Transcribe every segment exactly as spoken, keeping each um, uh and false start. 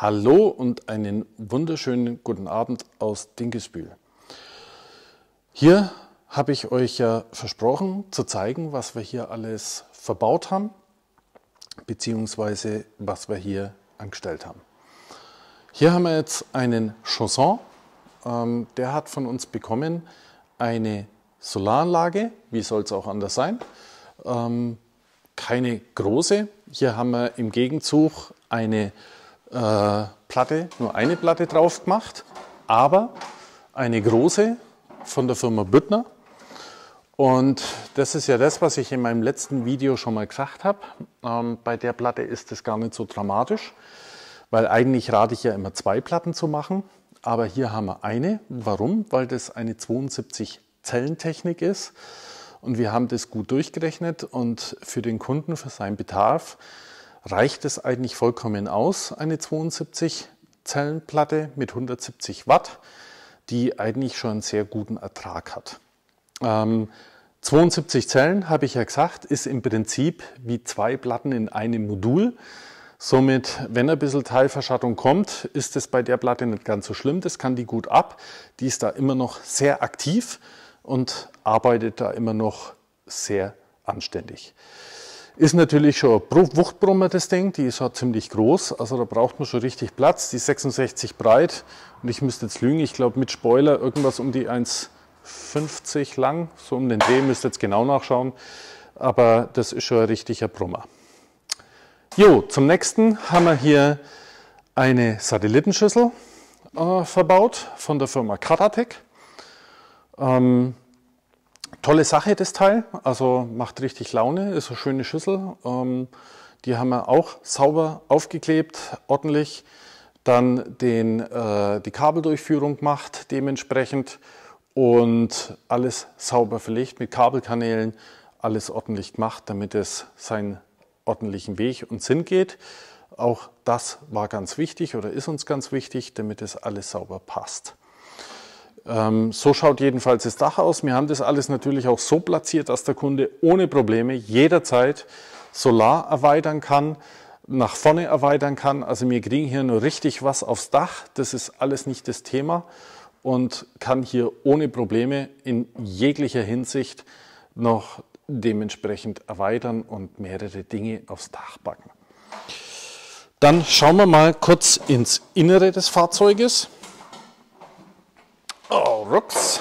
Hallo und einen wunderschönen guten Abend aus Dinkelsbühl. Hier habe ich euch ja versprochen zu zeigen, was wir hier alles verbaut haben, beziehungsweise was wir hier angestellt haben. Hier haben wir jetzt einen Chausson, ähm, der hat von uns bekommen eine Solaranlage, wie soll es auch anders sein, ähm, keine große. Hier haben wir im Gegenzug eine äh, Platte, nur eine Platte drauf gemacht, aber eine große von der Firma Büttner. Und das ist ja das, was ich in meinem letzten Video schon mal gesagt habe. Ähm, bei der Platte ist das gar nicht so dramatisch, weil eigentlich rate ich ja immer zwei Platten zu machen. Aber hier haben wir eine. Warum? Weil das eine zweiundsiebzig Zellen Technik ist. Und wir haben das gut durchgerechnet und für den Kunden, für seinen Bedarf, reicht es eigentlich vollkommen aus, eine zweiundsiebzig Zellen Platte mit hundertsiebzig Watt, die eigentlich schon einen sehr guten Ertrag hat. Ähm, zweiundsiebzig Zellen, habe ich ja gesagt, ist im Prinzip wie zwei Platten in einem Modul. Somit, wenn ein bisschen Teilverschattung kommt, ist es bei der Platte nicht ganz so schlimm. Das kann die gut ab. Die ist da immer noch sehr aktiv und arbeitet da immer noch sehr anständig. Ist natürlich schon ein Wuchtbrummer, das Ding. Die ist schon ziemlich groß, also da braucht man schon richtig Platz. Die ist sechsundsechzig breit und ich müsste jetzt lügen, ich glaube mit Spoiler irgendwas um die eins fünfzig lang, so um den Dreh, müsst ihr jetzt genau nachschauen. Aber das ist schon ein richtiger Brummer. Jo, zum nächsten haben wir hier eine Satellitenschüssel äh, verbaut von der Firma Karatec. Ähm, tolle Sache das Teil, also macht richtig Laune, ist eine schöne Schüssel. Ähm, die haben wir auch sauber aufgeklebt, ordentlich. Dann den, äh, die Kabeldurchführung gemacht dementsprechend und alles sauber verlegt mit Kabelkanälen, alles ordentlich gemacht, damit es seinen ordentlichen Weg und Sinn geht. Auch das war ganz wichtig oder ist uns ganz wichtig, damit es alles sauber passt. Ähm, so schaut jedenfalls das Dach aus. Wir haben das alles natürlich auch so platziert, dass der Kunde ohne Probleme jederzeit Solar erweitern kann, nach vorne erweitern kann. Also wir kriegen hier nur richtig was aufs Dach. Das ist alles nicht das Thema und kann hier ohne Probleme in jeglicher Hinsicht noch dementsprechend erweitern und mehrere Dinge aufs Dach packen. Dann schauen wir mal kurz ins Innere des Fahrzeuges. Oh, rucks.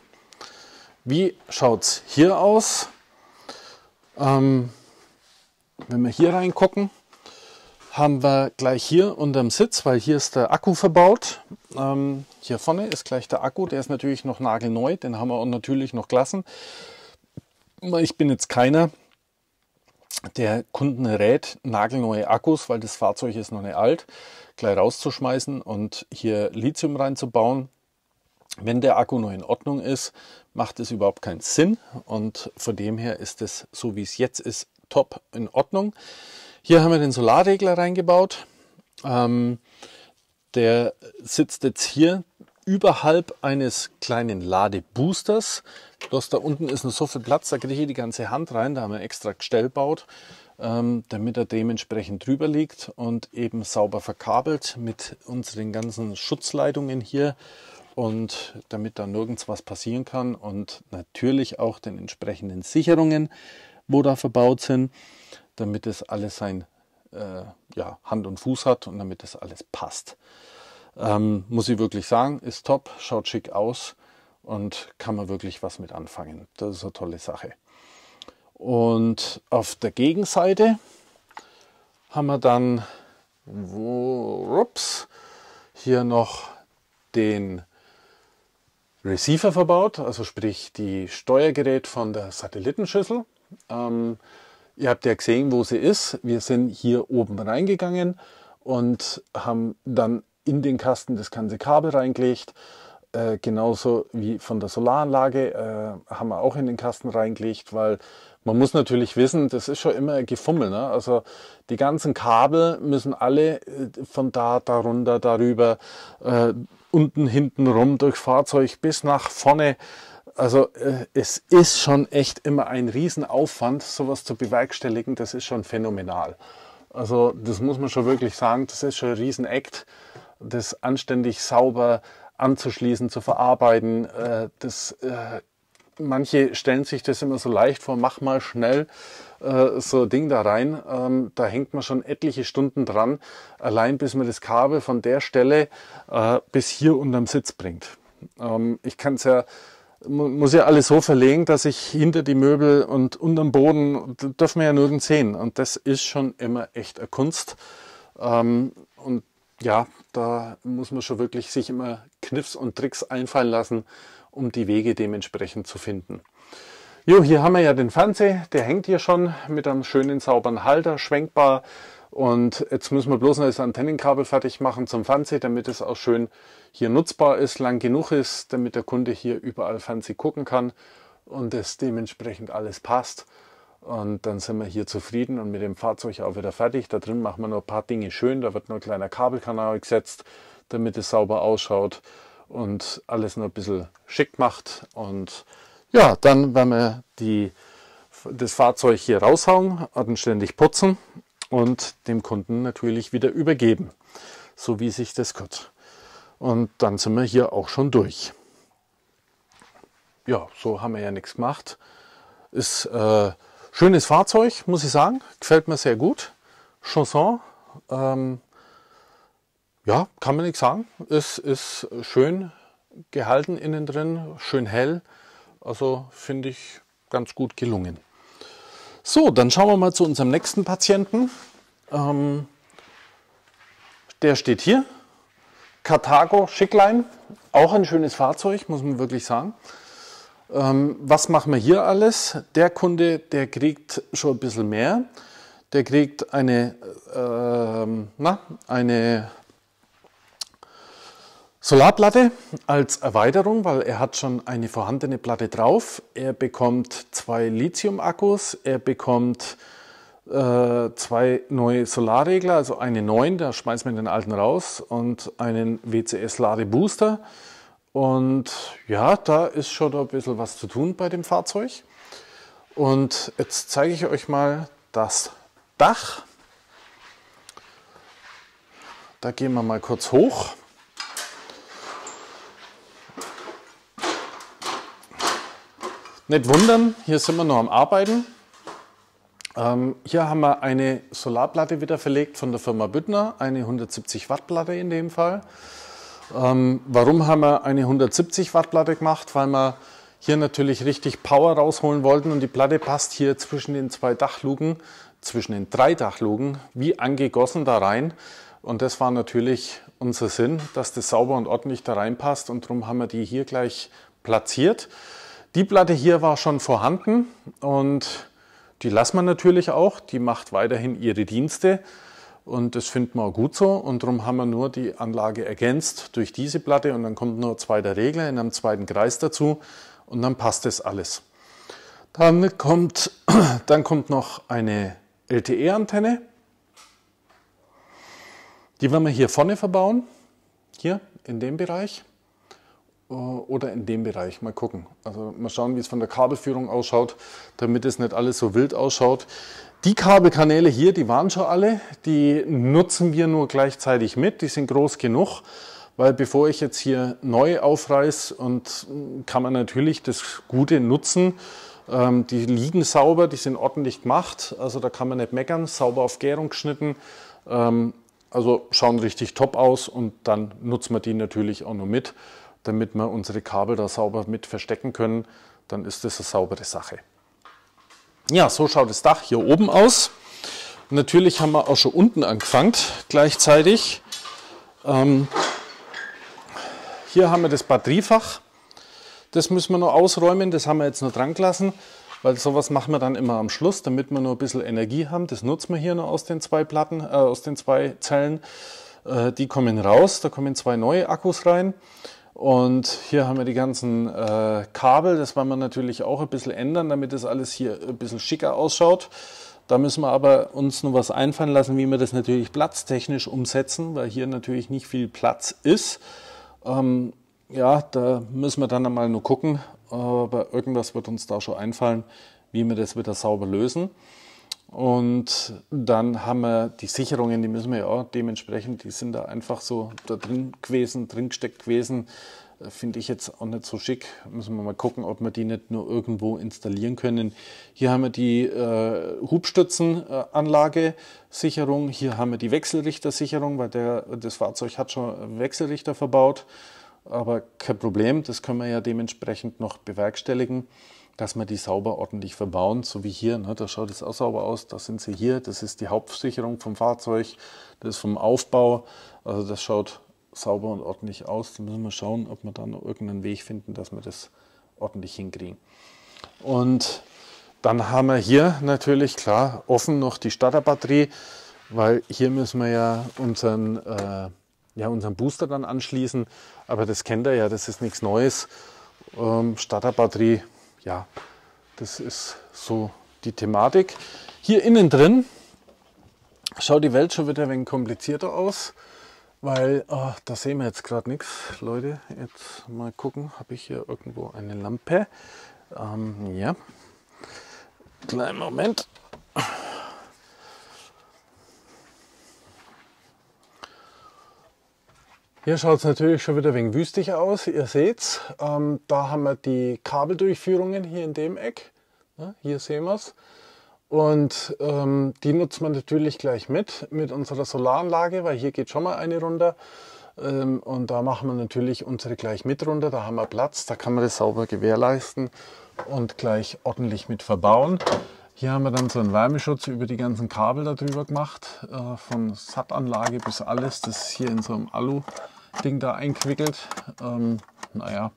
Wie schaut es hier aus? Ähm, wenn wir hier reingucken, haben wir gleich hier unterm Sitz, weil hier ist der Akku verbaut. Ähm, hier vorne ist gleich der Akku, der ist natürlich noch nagelneu, den haben wir auch natürlich noch gelassen. Ich bin jetzt keiner, der Kunden rät, nagelneue Akkus, weil das Fahrzeug ist noch nicht alt, gleich rauszuschmeißen und hier Lithium reinzubauen. Wenn der Akku noch in Ordnung ist, macht es überhaupt keinen Sinn und von dem her ist es, so wie es jetzt ist, top in Ordnung. Hier haben wir den Solarregler reingebaut. Ähm, der sitzt jetzt hier überhalb eines kleinen Ladeboosters. Bloß da unten ist noch so viel Platz, da kriege ich die ganze Hand rein. Da haben wir extra Gestell gebaut, ähm, damit er dementsprechend drüber liegt und eben sauber verkabelt mit unseren ganzen Schutzleitungen hier. Und damit da nirgends was passieren kann und natürlich auch den entsprechenden Sicherungen, wo da verbaut sind, damit es alles sein äh, ja, Hand und Fuß hat und damit das alles passt. Ähm, muss ich wirklich sagen, ist top, schaut schick aus und kann man wirklich was mit anfangen. Das ist eine tolle Sache. Und auf der Gegenseite haben wir dann wo, ups, hier noch den Receiver verbaut, also sprich die Steuergerät von der Satellitenschüssel. Ähm, ihr habt ja gesehen, wo sie ist. Wir sind hier oben reingegangen und haben dann in den Kasten das ganze Kabel reingelegt. Äh, genauso wie von der Solaranlage äh, haben wir auch in den Kasten reingelegt, weil man muss natürlich wissen, das ist schon immer ein Gefummel. Ne? Also die ganzen Kabel müssen alle äh, von da, darunter, darüber, äh, unten, hinten rum durchs Fahrzeug bis nach vorne. Also äh, es ist schon echt immer ein Riesenaufwand, sowas zu bewerkstelligen. Das ist schon phänomenal. Also das muss man schon wirklich sagen, das ist schon ein Riesen-Act, das anständig sauber anzuschließen, zu verarbeiten. Äh, das, äh, manche stellen sich das immer so leicht vor, mach mal schnell äh, so ein Ding da rein. Ähm, da hängt man schon etliche Stunden dran, allein bis man das Kabel von der Stelle äh, bis hier unterm Sitz bringt. Ähm, ich kann es ja muss ja alles so verlegen, dass ich hinter die Möbel und unterm Boden, das dürfen wir ja nirgends sehen. Und das ist schon immer echt eine Kunst. Ähm, und ja, da muss man schon wirklich sich immer Kniffs und Tricks einfallen lassen, um die Wege dementsprechend zu finden. Jo, hier haben wir ja den Fernseher, der hängt hier schon mit einem schönen sauberen Halter, schwenkbar. Und jetzt müssen wir bloß noch das Antennenkabel fertig machen zum Fernseher, damit es auch schön hier nutzbar ist, lang genug ist, damit der Kunde hier überall Fernsehen gucken kann und es dementsprechend alles passt. Und dann sind wir hier zufrieden und mit dem Fahrzeug auch wieder fertig. Da drin machen wir noch ein paar Dinge schön, da wird noch ein kleiner Kabelkanal gesetzt, damit es sauber ausschaut und alles noch ein bisschen schick macht. Und ja, dann werden wir die, das Fahrzeug hier raushauen, anständig putzen und dem Kunden natürlich wieder übergeben, so wie sich das gehört. Und dann sind wir hier auch schon durch. Ja, so haben wir ja nichts gemacht. Ist äh, schönes Fahrzeug, muss ich sagen. Gefällt mir sehr gut. Chausson, ähm, ja, kann man nichts sagen. Es ist schön gehalten innen drin, schön hell. Also finde ich ganz gut gelungen. So, dann schauen wir mal zu unserem nächsten Patienten. Ähm, der steht hier. Carthago Schickline, auch ein schönes Fahrzeug, muss man wirklich sagen. Ähm, was machen wir hier alles? Der Kunde, der kriegt schon ein bisschen mehr. Der kriegt eine, äh, na, eine Solarplatte als Erweiterung, weil er hat schon eine vorhandene Platte drauf. Er bekommt zwei Lithium-Akkus, er bekommt äh, zwei neue Solarregler, also einen neuen, da schmeißen wir den alten raus, und einen W C S-Ladebooster. Und ja, da ist schon ein bisschen was zu tun bei dem Fahrzeug. Und jetzt zeige ich euch mal das Dach. Da gehen wir mal kurz hoch. Nicht wundern, hier sind wir noch am Arbeiten. Ähm, hier haben wir eine Solarplatte wieder verlegt von der Firma Büttner, eine hundertsiebzig Watt Platte in dem Fall. Ähm, warum haben wir eine hundertsiebzig Watt Platte gemacht? Weil wir hier natürlich richtig Power rausholen wollten und die Platte passt hier zwischen den zwei Dachluken, zwischen den drei Dachluken, wie angegossen da rein. Und das war natürlich unser Sinn, dass das sauber und ordentlich da reinpasst, und darum haben wir die hier gleich platziert. Die Platte hier war schon vorhanden und die lassen wir natürlich auch. Die macht weiterhin ihre Dienste und das finden wir auch gut so. Und darum haben wir nur die Anlage ergänzt durch diese Platte, und dann kommt nur ein zweiter Regler in einem zweiten Kreis dazu und dann passt das alles. Dann kommt, dann kommt noch eine L T E-Antenne. Die werden wir hier vorne verbauen, hier in dem Bereich. Oder in dem Bereich, mal gucken. Also mal schauen, wie es von der Kabelführung ausschaut, damit es nicht alles so wild ausschaut. Die Kabelkanäle hier, die waren schon alle, die nutzen wir nur gleichzeitig mit, die sind groß genug, weil bevor ich jetzt hier neu aufreiß, und kann man natürlich das Gute nutzen, ähm, die liegen sauber, die sind ordentlich gemacht, also da kann man nicht meckern, sauber auf Gärung geschnitten, ähm, also schauen richtig top aus, und dann nutzen wir die natürlich auch noch mit, damit wir unsere Kabel da sauber mit verstecken können, dann ist das eine saubere Sache. Ja, so schaut das Dach hier oben aus. Natürlich haben wir auch schon unten angefangen, gleichzeitig. Ähm, hier haben wir das Batteriefach. Das müssen wir noch ausräumen, das haben wir jetzt noch dran gelassen, weil sowas machen wir dann immer am Schluss, damit wir noch ein bisschen Energie haben. Das nutzen wir hier noch aus den zwei Platten, äh, aus den zwei Zellen. Äh, die kommen raus, da kommen zwei neue Akkus rein. Und hier haben wir die ganzen äh, Kabel, das wollen wir natürlich auch ein bisschen ändern, damit das alles hier ein bisschen schicker ausschaut. Da müssen wir aber uns noch was einfallen lassen, wie wir das natürlich platztechnisch umsetzen, weil hier natürlich nicht viel Platz ist. Ähm, ja, da müssen wir dann einmal nur gucken, aber irgendwas wird uns da schon einfallen, wie wir das wieder sauber lösen. Und dann haben wir die Sicherungen, die müssen wir ja auch dementsprechend, die sind da einfach so da drin gewesen, drin gesteckt gewesen. Finde ich jetzt auch nicht so schick. Müssen wir mal gucken, ob wir die nicht nur irgendwo installieren können. Hier haben wir die äh, Hubstützenanlage-Sicherung. Hier haben wir die Wechselrichtersicherung, weil der, das Fahrzeug hat schon Wechselrichter verbaut. Aber kein Problem, das können wir ja dementsprechend noch bewerkstelligen, dass wir die sauber ordentlich verbauen, so wie hier. Ne, da schaut es auch sauber aus. Da sind sie hier. Das ist die Hauptsicherung vom Fahrzeug. Das ist vom Aufbau. Also das schaut sauber und ordentlich aus. Da müssen wir schauen, ob wir da noch irgendeinen Weg finden, dass wir das ordentlich hinkriegen. Und dann haben wir hier natürlich, klar, offen noch die Starterbatterie, weil hier müssen wir ja unseren, äh, ja, unseren Booster dann anschließen. Aber das kennt ihr ja, das ist nichts Neues. Ähm, Starterbatterie, ja, das ist so die Thematik. Hier innen drin schaut die Welt schon wieder ein wenig komplizierter aus. Weil, oh, da sehen wir jetzt gerade nichts, Leute. Jetzt mal gucken, habe ich hier irgendwo eine Lampe? Ähm, ja. Kleinen Moment. Hier schaut es natürlich schon wieder ein wenig wüstiger aus. Ihr seht's. Ähm, da haben wir die Kabeldurchführungen hier in dem Eck. Ja, hier sehen wir es. Und ähm, die nutzen wir natürlich gleich mit, mit unserer Solaranlage, weil hier geht schon mal eine runter. Ähm, und da machen wir natürlich unsere gleich mit runter, da haben wir Platz, da kann man das sauber gewährleisten und gleich ordentlich mit verbauen. Hier haben wir dann so einen Wärmeschutz über die ganzen Kabel darüber gemacht, äh, von S A T-Anlage bis alles. Das ist hier in so einem Alu-Ding da eingewickelt. Ähm, naja,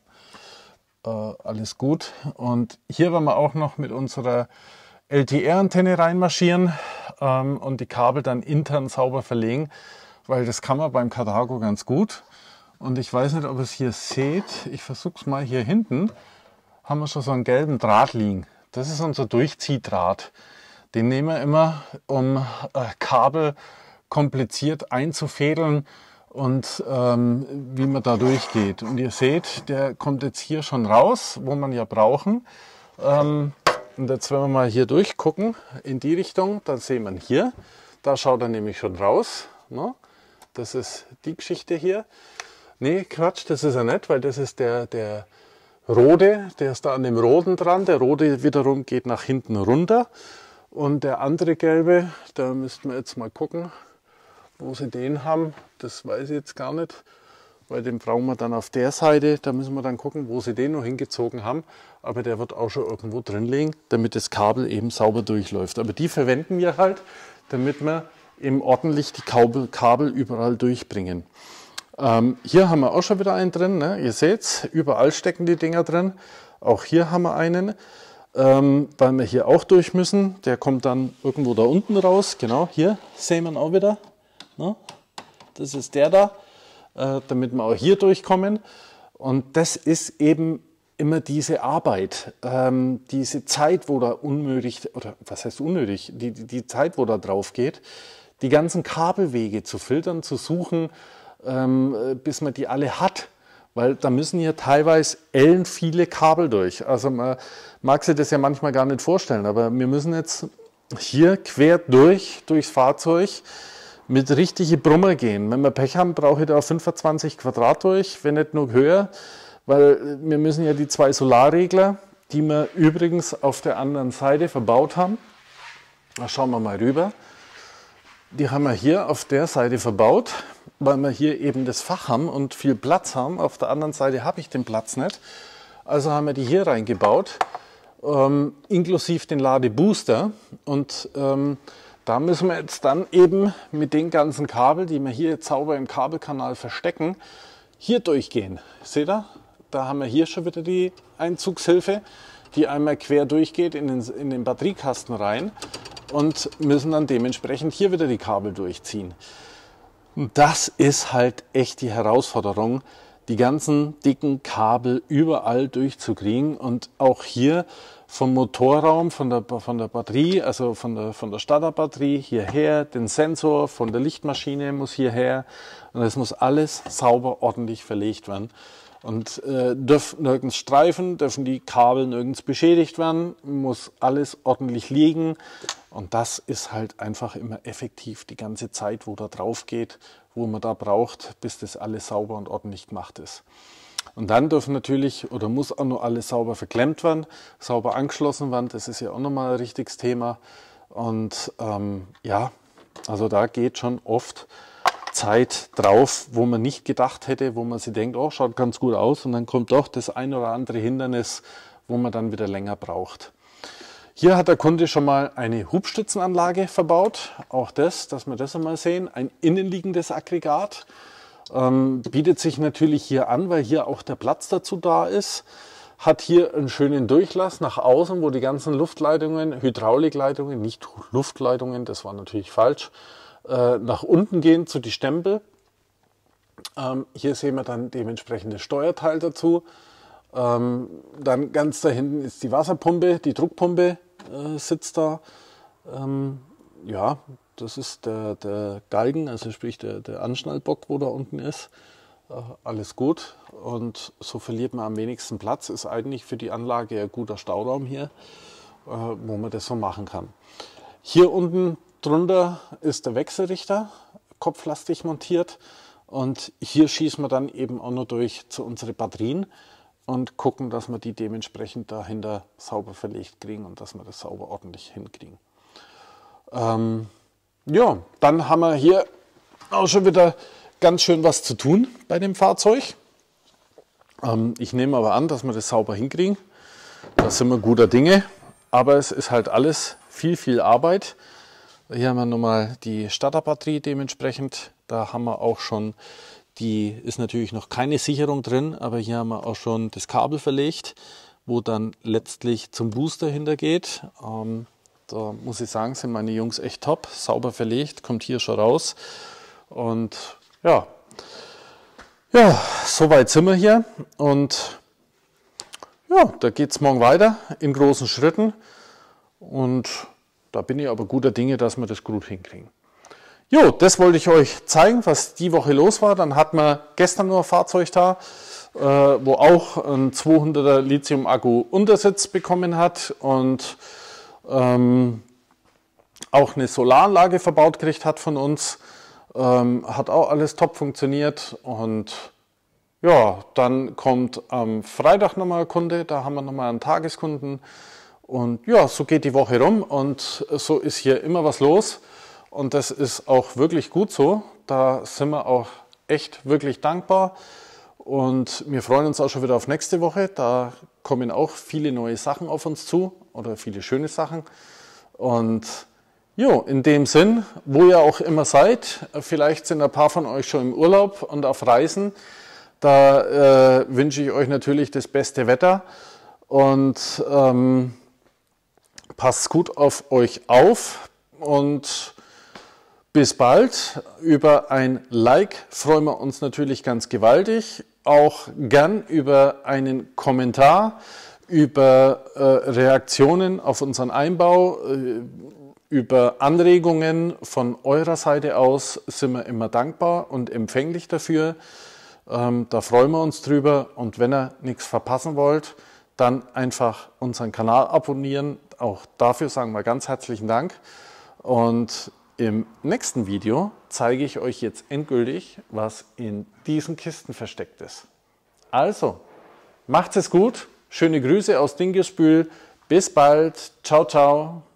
äh, alles gut. Und hier werden wir auch noch mit unserer L T R-Antenne reinmarschieren ähm, und die Kabel dann intern sauber verlegen, weil das kann man beim Carthago ganz gut. Und ich weiß nicht, ob ihr es hier seht, ich versuche es mal. Hier hinten haben wir schon so einen gelben Draht liegen. Das ist unser Durchziehdraht. Den nehmen wir immer, um äh, Kabel kompliziert einzufädeln und ähm, wie man da durchgeht. Und ihr seht, der kommt jetzt hier schon raus, wo man ja brauchen. Ähm, Und jetzt, wenn wir mal hier durchgucken, in die Richtung, dann sehen wir hier, da schaut er nämlich schon raus. Ne? Das ist die Geschichte hier. Nee, Quatsch, das ist er nicht, weil das ist der, der rote, der ist da an dem roten dran. Der rote wiederum geht nach hinten runter. Und der andere gelbe, da müssten wir jetzt mal gucken, wo sie den haben. Das weiß ich jetzt gar nicht. Weil den brauchen wir dann auf der Seite, da müssen wir dann gucken, wo sie den noch hingezogen haben. Aber der wird auch schon irgendwo drin liegen, damit das Kabel eben sauber durchläuft. Aber die verwenden wir halt, damit wir eben ordentlich die Kabel, Kabel überall durchbringen. Ähm, hier haben wir auch schon wieder einen drin, ne? Ihr seht, überall stecken die Dinger drin. Auch hier haben wir einen, ähm, weil wir hier auch durch müssen. Der kommt dann irgendwo da unten raus. Genau, hier sehen wir ihn auch wieder. Ne? Das ist der da. Damit wir auch hier durchkommen. Und das ist eben immer diese Arbeit, ähm, diese Zeit, wo da unnötig, oder was heißt unnötig, die, die Zeit, wo da drauf geht, die ganzen Kabelwege zu filtern, zu suchen, ähm, bis man die alle hat. Weil da müssen hier teilweise ellen viele Kabel durch. Also man mag sich das ja manchmal gar nicht vorstellen, aber wir müssen jetzt hier quer durch, durchs Fahrzeug, mit richtigen Brummer gehen. Wenn wir Pech haben, brauche ich da fünfundzwanzig Quadrat durch, wenn nicht noch höher, weil wir müssen ja die zwei Solarregler, die wir übrigens auf der anderen Seite verbaut haben, da schauen wir mal rüber, die haben wir hier auf der Seite verbaut, weil wir hier eben das Fach haben und viel Platz haben. Auf der anderen Seite habe ich den Platz nicht, also haben wir die hier reingebaut, ähm, inklusive den Ladebooster und ähm, da müssen wir jetzt dann eben mit den ganzen Kabel, die wir hier jetzt sauber im Kabelkanal verstecken, hier durchgehen. Seht ihr? Da haben wir hier schon wieder die Einzugshilfe, die einmal quer durchgeht in den, in den Batteriekasten rein und müssen dann dementsprechend hier wieder die Kabel durchziehen. Und das ist halt echt die Herausforderung, die ganzen dicken Kabel überall durchzukriegen und auch hier vom Motorraum, von der, von der Batterie, also von der, von der Starterbatterie hierher, den Sensor von der Lichtmaschine muss hierher und es muss alles sauber ordentlich verlegt werden. Und äh, dürfen nirgends streifen, dürfen die Kabel nirgends beschädigt werden, muss alles ordentlich liegen Und das ist halt einfach immer effektiv die ganze Zeit, wo da drauf geht, wo man da braucht, bis das alles sauber und ordentlich gemacht ist. Und dann dürfen natürlich oder muss auch noch alles sauber verklemmt werden, sauber angeschlossen werden. Das ist ja auch nochmal ein richtiges Thema. Und ähm, ja, also da geht schon oft Zeit drauf, wo man nicht gedacht hätte, wo man sich denkt, oh, schaut ganz gut aus. Und dann kommt doch das ein oder andere Hindernis, wo man dann wieder länger braucht. Hier hat der Kunde schon mal eine Hubstützenanlage verbaut. Auch das, dass wir das einmal sehen, ein innenliegendes Aggregat. Ähm, bietet sich natürlich hier an, weil hier auch der Platz dazu da ist. Hat hier einen schönen Durchlass nach außen, wo die ganzen Luftleitungen, Hydraulikleitungen, nicht Luftleitungen, das war natürlich falsch, äh, nach unten gehen zu die Stempel. Ähm, hier sehen wir dann dementsprechend das Steuerteil dazu. Ähm, dann ganz da hinten ist die Wasserpumpe, die Druckpumpe äh, sitzt da. Ähm, ja, das ist der, der Galgen, also sprich der, der Anschnallbock, wo da unten ist. Äh, alles gut und so verliert man am wenigsten Platz. Ist eigentlich für die Anlage ein guter Stauraum hier, äh, wo man das so machen kann. Hier unten drunter ist der Wechselrichter, kopflastig montiert. Und hier schießen wir dann eben auch noch durch zu unseren Batterien und gucken, dass wir die dementsprechend dahinter sauber verlegt kriegen und dass wir das sauber ordentlich hinkriegen. Ähm, ja, dann haben wir hier auch schon wieder ganz schön was zu tun bei dem Fahrzeug. Ähm, ich nehme aber an, dass wir das sauber hinkriegen. Da sind wir guter Dinge, aber es ist halt alles viel, viel Arbeit. Hier haben wir nochmal die Starterbatterie dementsprechend. Da haben wir auch schon, die ist natürlich noch keine Sicherung drin, aber hier haben wir auch schon das Kabel verlegt, wo dann letztlich zum Booster hintergeht. Ähm, da muss ich sagen, sind meine Jungs echt top, sauber verlegt, kommt hier schon raus. Und ja, ja, soweit sind wir hier. Und ja, da geht es morgen weiter in großen Schritten. Und da bin ich aber guter Dinge, dass wir das gut hinkriegen. Jo, das wollte ich euch zeigen, was die Woche los war. Dann hatten wir gestern noch ein Fahrzeug da, äh, wo auch ein zweihunderter Lithium-Akku Untersitz bekommen hat und ähm, auch eine Solaranlage verbaut gekriegt hat von uns. Ähm, hat auch alles top funktioniert. Und ja, dann kommt am Freitag nochmal ein Kunde, da haben wir nochmal einen Tageskunden. Und ja, so geht die Woche rum und so ist hier immer was los. Und das ist auch wirklich gut so. Da sind wir auch echt wirklich dankbar. Und wir freuen uns auch schon wieder auf nächste Woche. Da kommen auch viele neue Sachen auf uns zu oder viele schöne Sachen. Und jo, in dem Sinn, wo ihr auch immer seid, vielleicht sind ein paar von euch schon im Urlaub und auf Reisen. Da äh, wünsche ich euch natürlich das beste Wetter und ähm, passt gut auf euch auf und bis bald. Über ein Like freuen wir uns natürlich ganz gewaltig. Auch gern über einen Kommentar, über äh, Reaktionen auf unseren Einbau, äh, über Anregungen von eurer Seite aus sind wir immer dankbar und empfänglich dafür. Ähm, da freuen wir uns drüber. Und wenn ihr nichts verpassen wollt, dann einfach unseren Kanal abonnieren. Auch dafür sagen wir ganz herzlichen Dank. Und im nächsten Video zeige ich euch jetzt endgültig, was in diesen Kisten versteckt ist. Also, macht's es gut. Schöne Grüße aus Dingesbühl. Bis bald. Ciao, ciao.